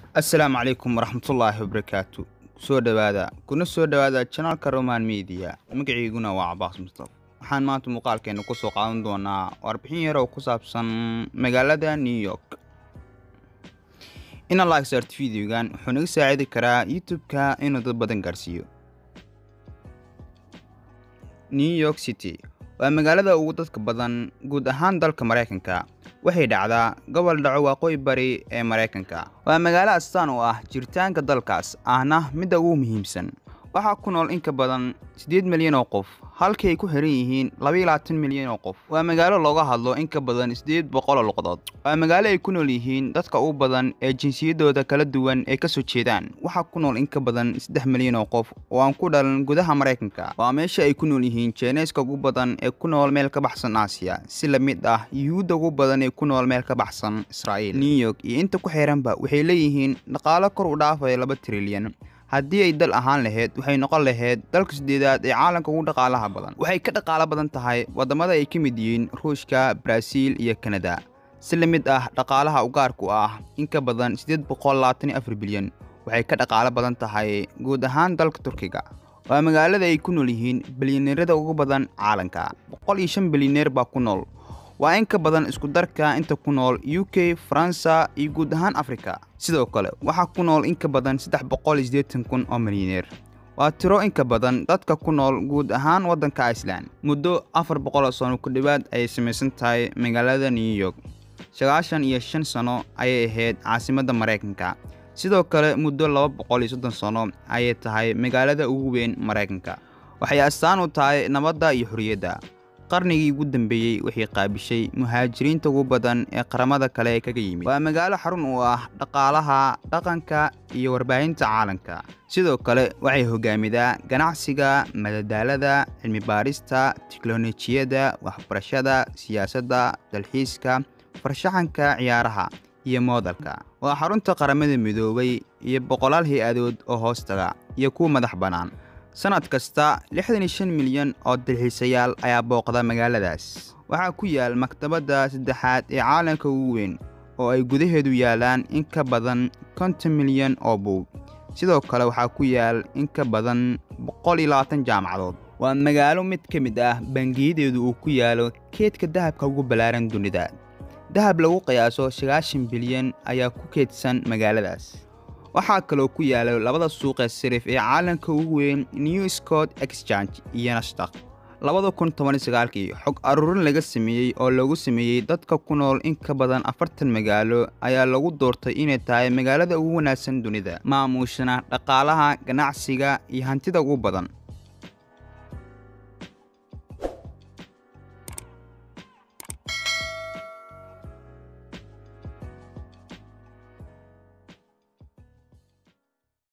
السلام عليكم ورحمة الله وبركاته. kuna soo dhawaada channelka Roman Media. Magaciiguna waa Abbas Mustafa. Waxaan maanta muuqaalkeena ku soo qaadan doonaa warbixin yar oo ku saabsan magaalada New York. Ina like sart videogan wuxuu naga saacidi karaa YouTube-ka inuu dad badan gaarsiiyo. New York City waa magaalada ugu dadka badan guud ahaan dalka Mareykanka. waxay dhacdaa gobol dhaco waqooyi bari ee Mareykanka. waa magaalo astaan u ah jiritaanka dalkaas ahna mid ugu muhiimsan. waxaa ku nool in ka badan 8 milyan oo qof, halka ay ku xiran yihiin 22 milyan oo qof. waa magaalo looga hadlo in ka badan 800 luqadood. waa magaalo ay ku nool yihiin dadka ugu badan ee jinsiyadooda kala duwan ee ka soo jeedaan. waxaa ku nool in ka badan 3 milyan oo qof oo aan ku dhalan gudaha Mareykanka. waa meesha ay ku nool yihiin Chinese-ka ugu badan ee ku nool meel ka baxsan Aasiya, si la mid ah Yuhuudda ugu badan ee ku nool meel ka baxsan Israa'iil. New York iyo inta ku xiranba waxay leeyihiin dhaqaale kor u dhaafaya 2 trilyan. haddii ay dal ahaan lahayd waxay noqon lahayd dalka sideedaad ee caalamka ugu dhaqaalaha badan. waxay ka dhaqaale badan tahay wadamada ay ka mid yihiin Ruushka, Brazil iyo Canada. si la mid ah dhaqaalaha u gaarku ah in ka badan 824 bilyan. waxay ka dhaqaale badan tahay guud ahaan dalka Turkiga. waa magaalada ay ku nool yihiin bilyaneerada ugu badan caalamka. 105 bilyaneer baa ku nool. waa in ka badan isku darka inta ku nool UK, Faransa iyo guud ahaan Afrika. sidoo kale waxaa ku nool in ka badan 380,000 oo milyaneer. waa tiro in ka badan dadka ku nool guud ahaan waddanka Iceland. muddo 400 sano ku dhawaad ay samaysan tahay magaalada New York. 95 sano ayay ahayd caasimadda Mareykanka. sidoo kale muddo 230 sano ayay tahay magaalada ugu weyn Mareykanka. waxay astaan u tahay nabadda iyo xorriyadda. qarnigii ugu dambeeyay waxay qaabishay muhaajiriinta ugu badan ee qaramada kale ee kaga yimid. waa magaalo xarun u ah dhaqaalaha, dhaqanka iyo warbaahinta caalamka. sidoo kale waxay hogaamidaa ganacsiga, madadaalada, cilmi baarista, tiknoolajiyadda, waxbarashada, siyaasadda, dalxiiska, farshaxanka, ciyaaraha iyo moodalka. waa xarunta qaramada midoobay iyo boqolaal hay'adood oo hoostaga iyo kuwa madax bannaan. sanad kasta 65 milyan oo dalxiisayaal ayaa booqda magaaladaas. waxaa ku yaal maktabadda saddexaad ee caalamka ugu weyn oo ay gudaheedu yaalaan in ka badan 50 milyan oo buug. sidoo kale waxaa ku yaal in ka badan 120 jaamacadood. waa magaalo mid ka mid ah bangiyadeedu uu ku yaalo keedka dahabka ugu ballaaran dunida. dahab lagu qiyaaso 90 bilyan ayaa ku keedsan magaaladaas. waxaa kaloo ku yaala labada suuq ee sarif ee caalamka ugu weyn, New Stock Exchange iyo Nasdaq. 2019 xog aruurin laga sameeyay oo lagu sameeyay dadka ku nool in ka badan 40 magaalo ayaa lagu doortay inay tahay magaalada ugu wanaagsan dunida, maamushana dhaqaalaha, ganacsiga iyo hantida ugu badan.